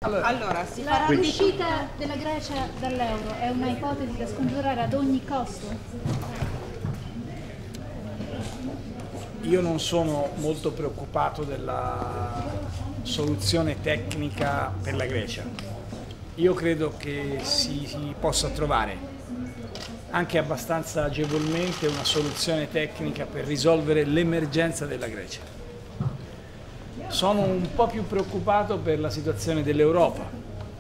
Allora, la uscita della Grecia dall'euro è una ipotesi da scongiurare ad ogni costo? Io non sono molto preoccupato della soluzione tecnica per la Grecia. Io credo che si possa trovare anche abbastanza agevolmente una soluzione tecnica per risolvere l'emergenza della Grecia. Sono un po' più preoccupato per la situazione dell'Europa.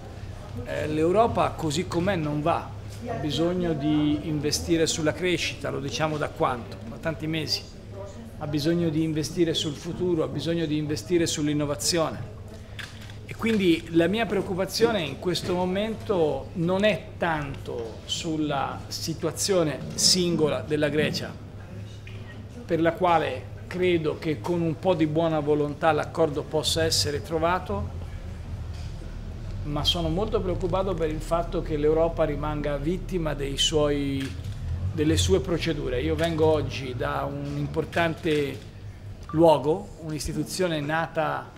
L'Europa così com'è non va, ha bisogno di investire sulla crescita, lo diciamo da quanto? Da tanti mesi. Ha bisogno di investire sul futuro, ha bisogno di investire sull'innovazione. E quindi la mia preoccupazione in questo momento non è tanto sulla situazione singola della Grecia, per la quale credo che con un po' di buona volontà l'accordo possa essere trovato, ma sono molto preoccupato per il fatto che l'Europa rimanga vittima delle sue procedure. Io vengo oggi da un importante luogo, un'istituzione nata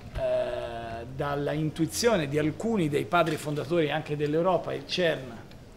dalla intuizione di alcuni dei padri fondatori anche dell'Europa, il CERN,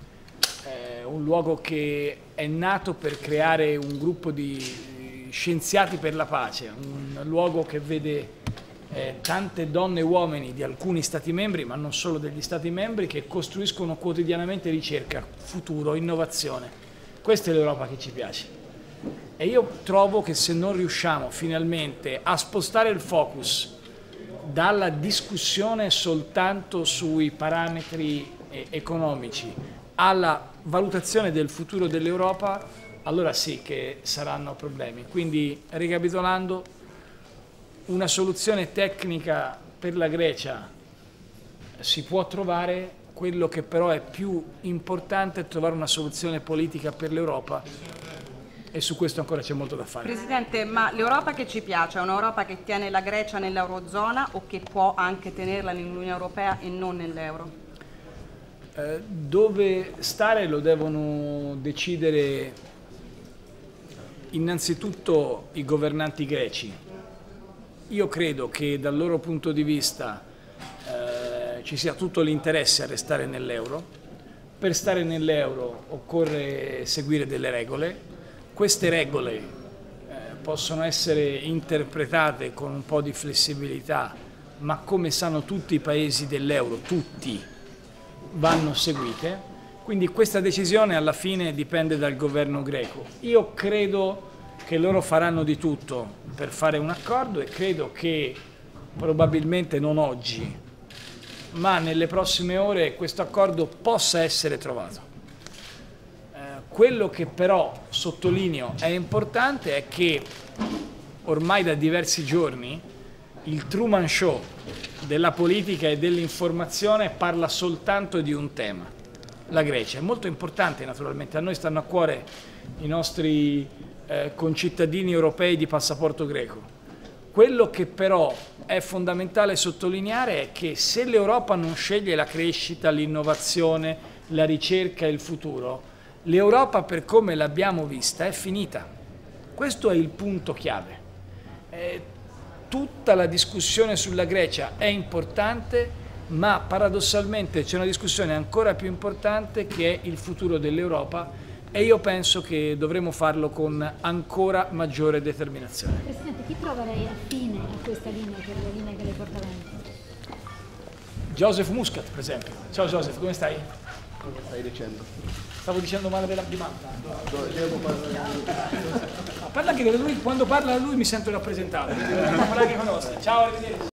un luogo che è nato per creare un gruppo di scienziati per la pace, un luogo che vede tante donne e uomini di alcuni Stati membri, ma non solo degli Stati membri, che costruiscono quotidianamente ricerca, futuro, innovazione. Questa è l'Europa che ci piace. E io trovo che se non riusciamo finalmente a spostare il focus dalla discussione soltanto sui parametri economici alla valutazione del futuro dell'Europa, allora sì che saranno problemi. Quindi, ricapitolando, una soluzione tecnica per la Grecia si può trovare, quello che però è più importante è trovare una soluzione politica per l'Europa, e su questo ancora c'è molto da fare. Presidente, ma l'Europa che ci piace è un'Europa che tiene la Grecia nell'Eurozona o che può anche tenerla nell'Unione Europea e non nell'euro? Dove stare lo devono decidere innanzitutto i governanti greci. Io credo che dal loro punto di vista ci sia tutto l'interesse a restare nell'euro. Per stare nell'euro occorre seguire delle regole. Queste regole possono essere interpretate con un po' di flessibilità, ma come sanno tutti i paesi dell'euro, tutti vanno seguite. Quindi questa decisione alla fine dipende dal governo greco. Io credo che loro faranno di tutto per fare un accordo e credo che probabilmente non oggi, ma nelle prossime ore questo accordo possa essere trovato. Quello che però sottolineo è importante è che ormai da diversi giorni il Truman Show della politica e dell'informazione parla soltanto di un tema, la Grecia. È molto importante naturalmente, a noi stanno a cuore i nostri concittadini europei di passaporto greco. Quello che però è fondamentale sottolineare è che se l'Europa non sceglie la crescita, l'innovazione, la ricerca e il futuro, l'Europa per come l'abbiamo vista è finita. Questo è il punto chiave. Tutta la discussione sulla Grecia è importante, ma paradossalmente c'è una discussione ancora più importante che è il futuro dell'Europa, e io penso che dovremo farlo con ancora maggiore determinazione. Presidente, chi trova lei affine a questa linea, per la linea che lei porta avanti? Joseph Muscat, per esempio. Ciao Joseph, come stai? Cosa stai dicendo? Stavo dicendo male di Malta. Parla anche lui, quando parla lui mi sento rappresentato. Parla anche con noi. Ciao, arrivederci.